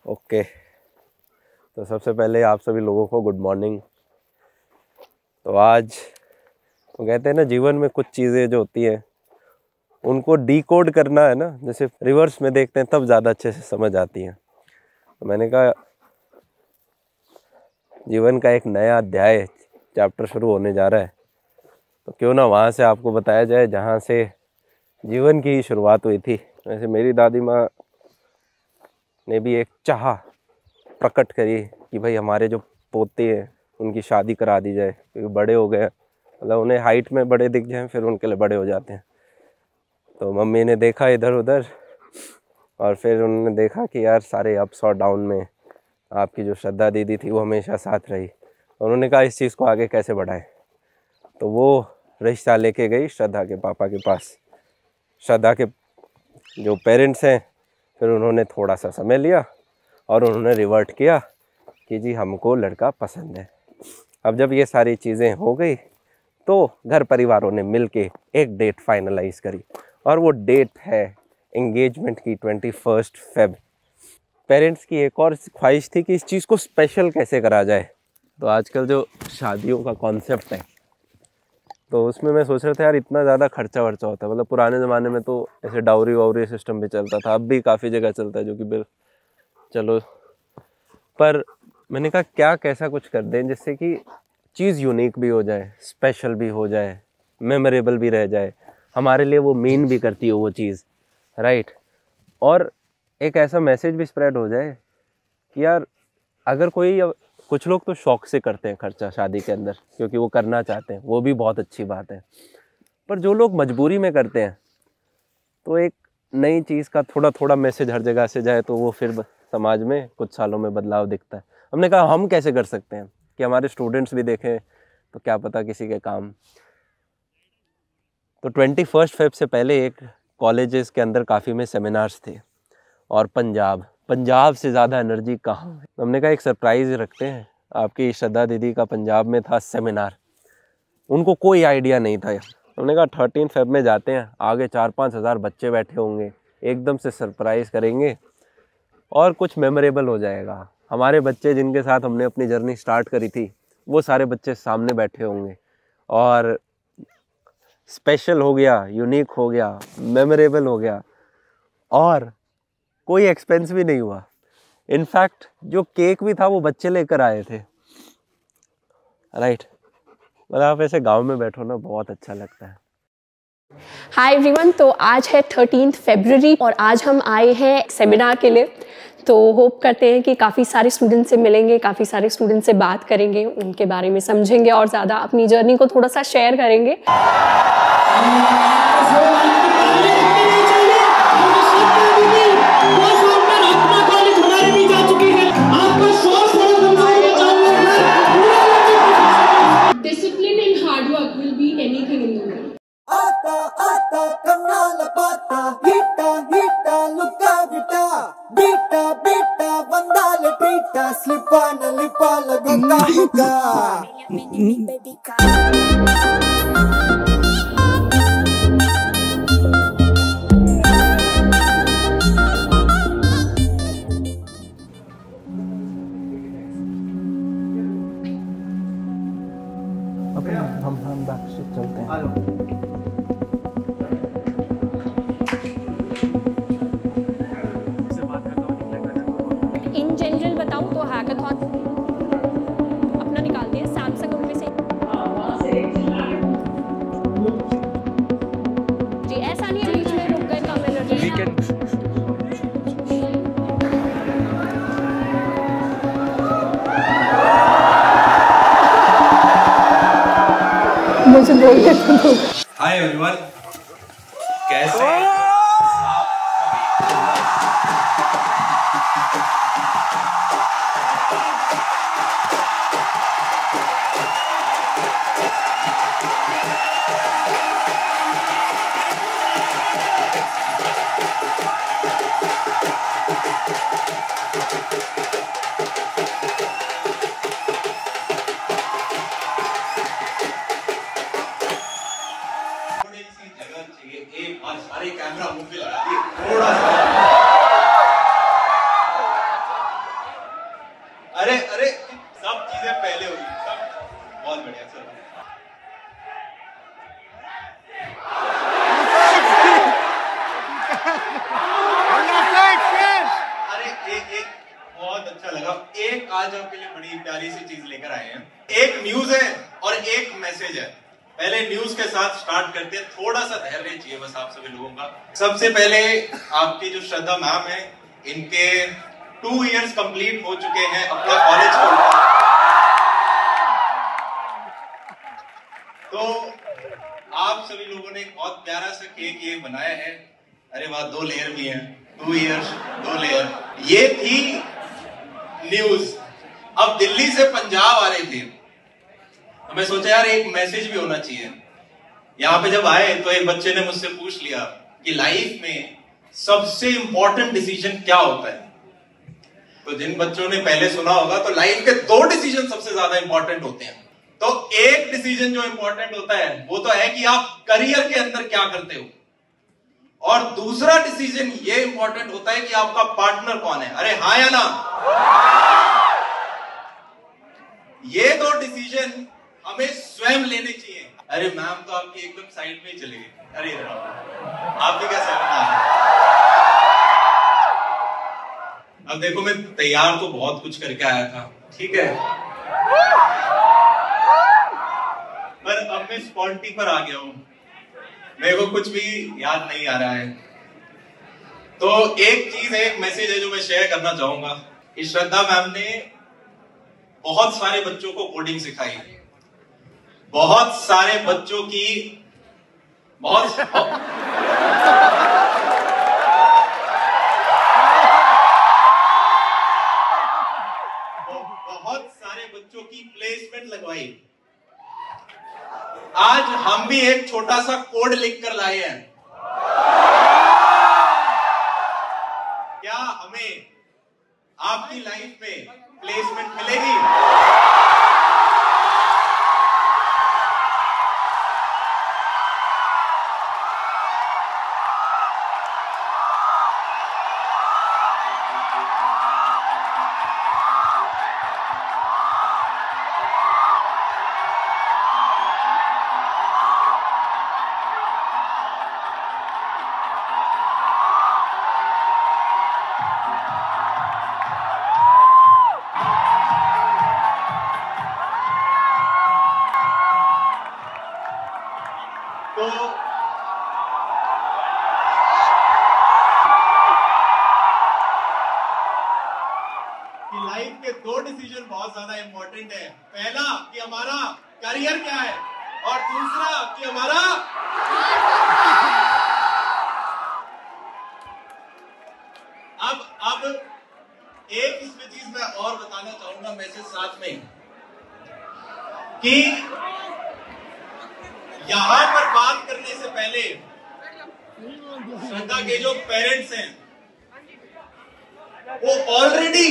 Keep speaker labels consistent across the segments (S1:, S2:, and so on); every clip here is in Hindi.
S1: ओके, तो सबसे पहले आप सभी लोगों को गुड मॉर्निंग। तो आज वो कहते हैं ना, जीवन में कुछ चीज़ें जो होती हैं उनको डीकोड करना है ना, जैसे रिवर्स में देखते हैं तब ज़्यादा अच्छे से समझ आती हैं। तो मैंने कहा जीवन का एक नया अध्याय चैप्टर शुरू होने जा रहा है, तो क्यों ना वहाँ से आपको बताया जाए जहाँ से जीवन की शुरुआत हुई थी। वैसे मेरी दादी माँ ने भी एक चाह प्रकट करी कि भाई हमारे जो पोते हैं उनकी शादी करा दी जाए, क्योंकि बड़े हो गए, मतलब उन्हें हाइट में बड़े दिख जाएं फिर उनके लिए बड़े हो जाते हैं। तो मम्मी ने देखा इधर उधर और फिर उन्होंने देखा कि यार सारे अप्स और डाउन में आपकी जो श्रद्धा दीदी थी वो हमेशा साथ रही। उन्होंने कहा इस चीज़ को आगे कैसे बढ़ाएं, तो वो रिश्ता लेके गई श्रद्धा के पापा के पास। श्रद्धा के जो पेरेंट्स हैं फिर उन्होंने थोड़ा सा समय लिया और उन्होंने रिवर्ट किया कि जी हमको लड़का पसंद है। अब जब ये सारी चीज़ें हो गई तो घर परिवारों ने मिलके एक डेट फाइनलाइज करी और वो डेट है एंगेजमेंट की 21 फ़रवरी। पेरेंट्स की एक और ख्वाहिश थी कि इस चीज़ को स्पेशल कैसे करा जाए। तो आजकल जो शादियों का कॉन्सेप्ट है तो उसमें मैं सोच रहा था यार इतना ज़्यादा खर्चा वर्चा होता है। मतलब पुराने ज़माने में तो ऐसे डाउरी वाउरी सिस्टम भी चलता था, अब भी काफ़ी जगह चलता है जो कि बिल चलो, पर मैंने कहा क्या कैसा कुछ कर दें जिससे कि चीज़ यूनिक भी हो जाए, स्पेशल भी हो जाए, मेमोरेबल भी रह जाए, हमारे लिए वो मीन भी करती हो वो चीज़, राइट। और एक ऐसा मैसेज भी स्प्रेड हो जाए कि यार अगर कोई, कुछ लोग तो शौक से करते हैं खर्चा शादी के अंदर क्योंकि वो करना चाहते हैं, वो भी बहुत अच्छी बात है। पर जो लोग मजबूरी में करते हैं तो एक नई चीज़ का थोड़ा थोड़ा मैसेज हर जगह से जाए तो वो फिर समाज में कुछ सालों में बदलाव दिखता है। हमने कहा हम कैसे कर सकते हैं कि हमारे स्टूडेंट्स भी देखें तो क्या पता किसी के काम। तो 21 फ़रवरी से पहले एक कॉलेजेस के अंदर काफ़ी में सेमिनार्स थे और पंजाब से ज़्यादा एनर्जी कहाँ है। तो हमने कहा एक सरप्राइज़ रखते हैं। आपकी श्रद्धा दीदी का पंजाब में था सेमिनार, उनको कोई आइडिया नहीं था। हमने कहा 13 फ़रवरी में जाते हैं, आगे 4-5 हज़ार बच्चे बैठे होंगे, एकदम से सरप्राइज़ करेंगे और कुछ मेमोरेबल हो जाएगा। हमारे बच्चे जिनके साथ हमने अपनी जर्नी स्टार्ट करी थी वो सारे बच्चे सामने बैठे होंगे और स्पेशल हो गया, यूनिक हो गया, मेमोरेबल हो गया और कोई एक्सपेंस भी नहीं हुआ। इनफैक्ट जो केक भी था वो बच्चे लेकर आए थे, राइट। मतलब आप ऐसे गांव में बैठो ना, बहुत अच्छा लगता है।
S2: हाय एवरीवन, तो आज है 13 फरवरी और आज हम आए हैं सेमिनार के लिए। तो होप करते हैं कि काफ़ी सारे स्टूडेंट से मिलेंगे, काफ़ी सारे स्टूडेंट से बात करेंगे, उनके बारे में समझेंगे और ज़्यादा अपनी जर्नी को थोड़ा सा शेयर करेंगे।
S1: हम बैक से चलते हैं।
S2: इन जनरल बताऊं तो हैकाथॉन अपना निकालते हैं सैमसंग उनमें से जी, ऐसा नहीं है बीच में रुक गए कम एनर्जी। मुझे बोलिए तो
S3: हाय एवरीवन, कैसे सारे कैमरा मुंह पे लगा दिए थोड़ा सा। अरे अरे सब चीजें पहले होगी, सब बहुत बढ़िया सर। अरे एक बहुत अच्छा लगा। एक आज आपके लिए बड़ी प्यारी सी चीज लेकर आए हैं। एक न्यूज है और एक मैसेज है। पहले न्यूज के साथ स्टार्ट करते हैं। थोड़ा सा धैर्य चाहिए बस आप सभी लोगों का। सबसे पहले आपकी जो श्रद्धा मैम है, इनके 2 इयर्स कंप्लीट हो चुके हैं अपना कॉलेज का। तो आप सभी लोगों ने एक बहुत प्यारा सा केक ये बनाया है। अरे वाह, 2 लेयर भी हैं। 2 इयर्स 2 लेयर। ये थी न्यूज। अब दिल्ली से पंजाब आ रहे थे तो मैं सोचा यार एक मैसेज भी होना चाहिए। यहाँ पे जब आए तो एक बच्चे ने मुझसे पूछ लिया कि लाइफ में सबसे इंपॉर्टेंट डिसीजन क्या होता है। तो जिन बच्चों ने पहले सुना होगा तो लाइफ के 2 डिसीजन सबसे ज्यादा इंपॉर्टेंट होते हैं। तो एक डिसीजन जो इंपॉर्टेंट होता है वो तो है कि आप करियर के अंदर क्या करते हो, और दूसरा डिसीजन ये इंपॉर्टेंट होता है कि आपका पार्टनर कौन है। अरे हाँ या ना? ये 2 डिसीजन हमें स्वयं लेने चाहिए। अरे मैम तो आपकी एकदम साइड में ही चले गए। अरे आपकी क्या सेमिनार है? अब देखो मैं तैयार तो बहुत कुछ करके आया था, ठीक है, पर अब मैं स्पॉन्टी पर आ गया हूं। मेरे को कुछ भी याद नहीं आ रहा है। तो एक चीज है, एक मैसेज है जो मैं शेयर करना चाहूंगा कि श्रद्धा मैम ने बहुत सारे बच्चों को कोडिंग सिखाई। बहुत सारे बच्चों की बहुत सारे बच्चों की प्लेसमेंट लगवाई। आज हम भी एक छोटा सा कोड लिख कर लाए हैं। क्या हमें आपकी लाइफ में प्लेसमेंट मिलेगी? तो कि लाइफ के 2 डिसीजन बहुत ज्यादा इंपॉर्टेंट है। पहला कि हमारा करियर क्या है, और दूसरा कि हमारा अब एक इसमें चीज मैं और बताना चाहूंगा मैसेज साथ में, कि यहां पर बात करने से पहले श्रद्धा के जो पेरेंट्स हैं वो ऑलरेडी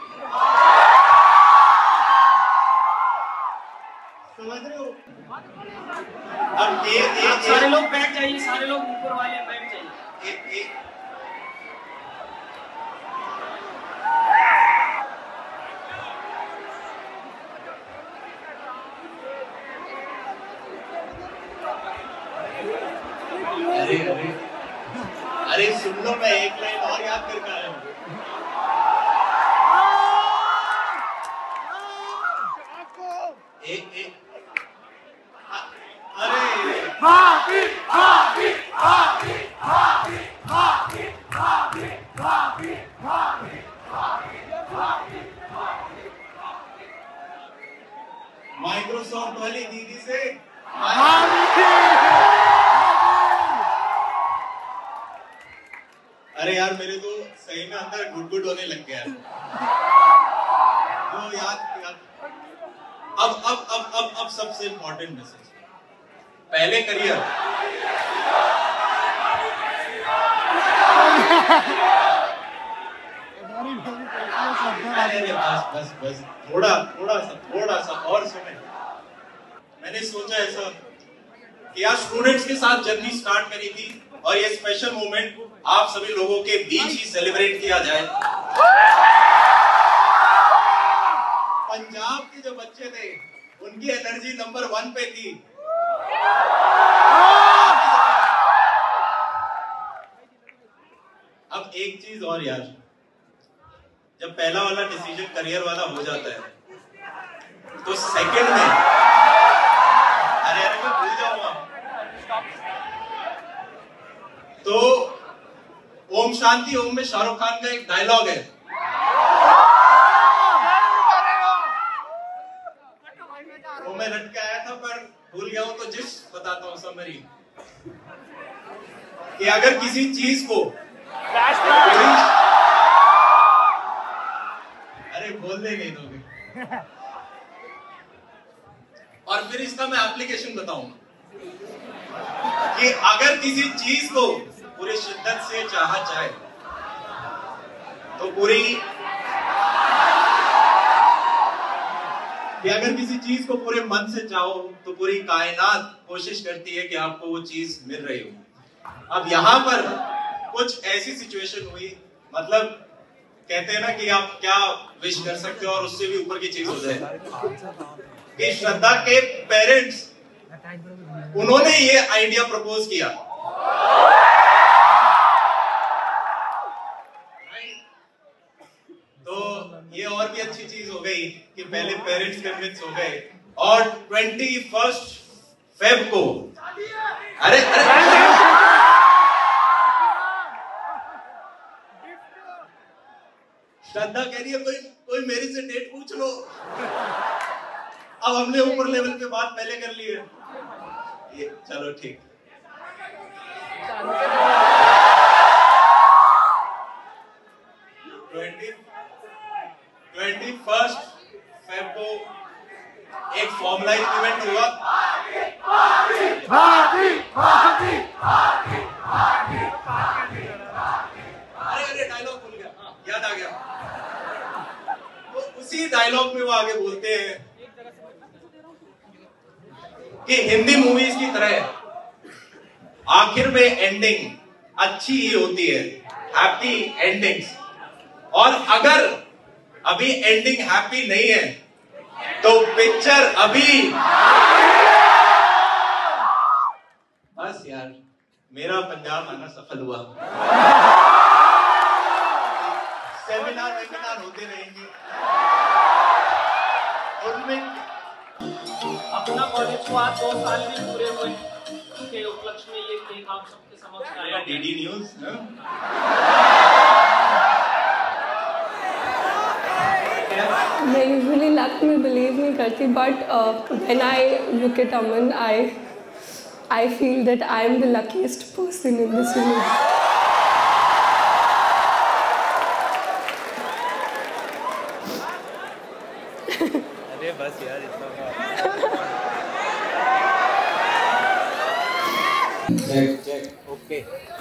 S3: समझ रहे हो। अब
S4: सारे लोग बैठ जाइए, सारे लोग ऊपर वाले बैठ जाइए।
S3: अरे अरे अरे सुन लो, मैं एक लाइन और याद करके आया हूं। माइक्रोसॉफ्ट वाली दीदी से अरे यार मेरे तो सही में अंदर गुट होने लग गया है। तो याद अब सबसे इंपॉर्टेंट मैसेज, पहले करियर, अरे बस थोड़ा सा और सुने। मैंने सोचा ऐसा कि यार स्टूडेंट्स के साथ जर्नी स्टार्ट करी थी, और ये स्पेशल मोमेंट आप सभी लोगों के बीच ही सेलिब्रेट किया जाए। पहुंचे थे उनकी एनर्जी नंबर 1 पे थी। अब एक चीज और यार, जब पहला वाला डिसीजन करियर वाला हो जाता है तो सेकंड में अरे मैं भूल जाऊंगा। तो ओम शांति ओम में शाहरुख खान का एक डायलॉग है, वो मैं रट के आया था पर भूल गया हूं, तो जिस बताता हूं समरी, कि अगर किसी चीज को अरे बोलने नहीं दोगे, और फिर इसका मैं एप्लीकेशन बताऊंगा कि अगर किसी चीज को पूरी शिद्दत से चाहा जाए तो अगर किसी चीज को पूरे मन से चाहो तो पूरी कायनात कोशिश करती है कि आपको वो चीज मिल रही हो। अब यहाँ पर कुछ ऐसी सिचुएशन हुई, मतलब कहते हैं ना कि आप क्या विश कर सकते हो और उससे भी ऊपर की चीज हो जाए, कि श्रद्धा के पेरेंट्स उन्होंने ये आइडिया प्रपोज किया। तो ये और भी अच्छी चीज हो गई कि पहले पेरेंट्स कन्विंस हो गए और 21 फेब को अरे श्रद्धा कह रही है कोई मेरी से डेट पूछ लो। अब हमने ऊपर लेवल पे बात पहले कर ली है, ये चलो ठीक। 21 फेब को एक फॉर्मलाइज इवेंट हुआ। अरे डायलॉग भूल गया, हाँ याद आ गया। तो उसी डायलॉग में वो आगे बोलते हैं कि हिंदी मूवीज की तरह आखिर में एंडिंग अच्छी ही होती है, हैप्पी एंडिंग्स, और अगर अभी एंडिंग हैप्पी नहीं है तो पिक्चर अभी बस यार मेरा पंजाब आना सफल हुआ। सेमिनार होते रहेंगे उनमें।
S4: अपना कॉलेज को आज 2 साल भी पूरे हुए के उपलक्ष्य में ये केक आप सबके समक्ष आया।
S3: डीडी न्यूज
S2: मैं यूजुअली लक में बिलीव नहीं करती, but when I look at Aman I feel that I am the luckiest person in this universe.
S1: अरे बस यार इतना चेक ओके।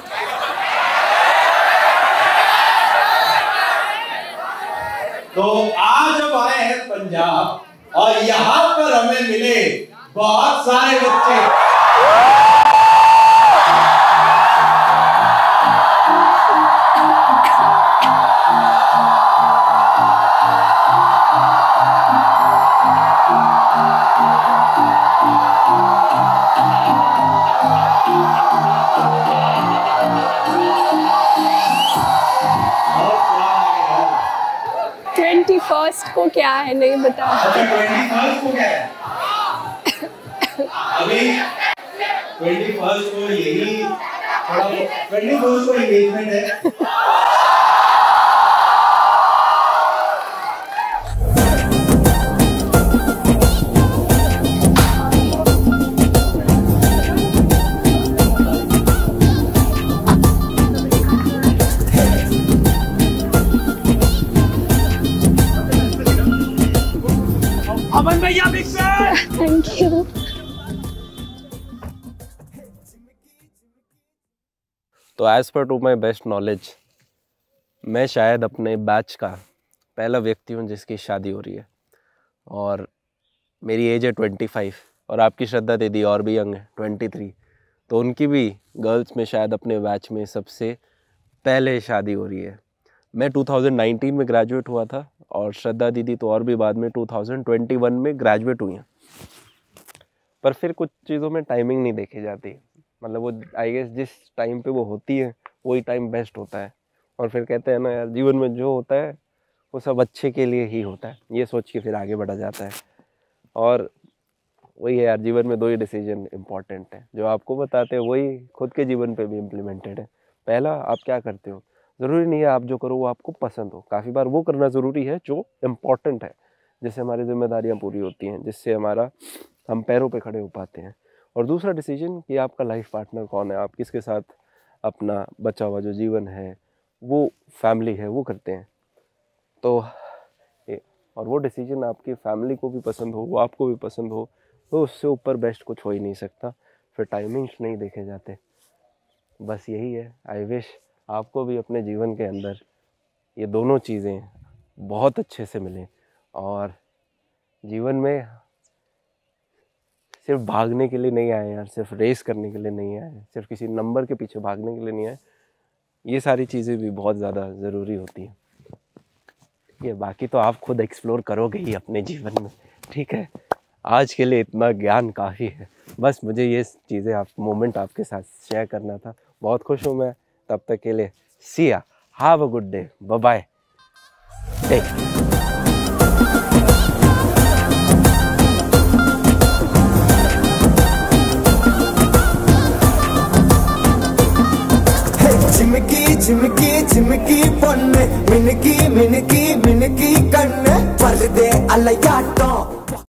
S3: तो आज जब आए हैं पंजाब और यहाँ पर हमें मिले बहुत सारे बच्चे,
S2: फर्स्ट को क्या है नहीं बता।
S3: 21 को क्या है? अभी 21 को यही थोड़ा 21 को एंगेजमेंट है।
S4: अमन भैया बिग फैन।
S2: Thank you.
S1: तो as per to my best knowledge मैं शायद अपने बैच का पहला व्यक्ति हूँ जिसकी शादी हो रही है, और मेरी एज है 25 और आपकी श्रद्धा दीदी और भी यंग है 23, तो उनकी भी गर्ल्स में शायद अपने बैच में सबसे पहले शादी हो रही है। मैं 2019 में ग्रेजुएट हुआ था और श्रद्धा दीदी तो और भी बाद में 2021 में ग्रेजुएट हुई हैं। पर फिर कुछ चीज़ों में टाइमिंग नहीं देखी जाती, मतलब वो आई गेस जिस टाइम पे वो होती है वही टाइम बेस्ट होता है। और फिर कहते हैं ना यार, जीवन में जो होता है वो सब अच्छे के लिए ही होता है, ये सोच के फिर आगे बढ़ा जाता है। और वही है यार, जीवन में 2 ही डिसीजन इम्पॉर्टेंट है जो आपको बताते हैं, वही खुद के जीवन पे भी इम्प्लीमेंटेड है। पहला, आप क्या करते हो, ज़रूरी नहीं है आप जो करो वो आपको पसंद हो, काफ़ी बार वो करना ज़रूरी है जो इम्पॉर्टेंट है, जिससे हमारी जिम्मेदारियाँ पूरी होती हैं, जिससे हम पैरों पे खड़े हो पाते हैं। और दूसरा डिसीजन कि आपका लाइफ पार्टनर कौन है, आप किसके साथ अपना बचा हुआ जो जीवन है, वो फैमिली है, वो करते हैं। तो और वो डिसीजन आपकी फैमिली को भी पसंद हो, वो आपको भी पसंद हो, तो उससे ऊपर बेस्ट कुछ हो ही नहीं सकता। फिर टाइमिंग्स नहीं देखे जाते, बस यही है। आई विश आपको भी अपने जीवन के अंदर ये दोनों चीज़ें बहुत अच्छे से मिलें, और जीवन में सिर्फ भागने के लिए नहीं आए यार, सिर्फ रेस करने के लिए नहीं आए, सिर्फ किसी नंबर के पीछे भागने के लिए नहीं आए, ये सारी चीज़ें भी बहुत ज़्यादा ज़रूरी होती हैं। ये बाकी तो आप खुद एक्सप्लोर करोगे ही अपने जीवन में, ठीक है। आज के लिए इतना ज्ञान काफ़ी है, बस मुझे ये चीज़ें मोमेंट आपके साथ शेयर करना था। बहुत खुश हूँ मैं। तब तक के लिए see ya, have a good day, bye bye, take care.
S5: चिमकी चिमकी चिमकी பொண்ணு மினுக்கி மினுக்கி மினுக்கி கண்ணு வருதே அலையாட்டம்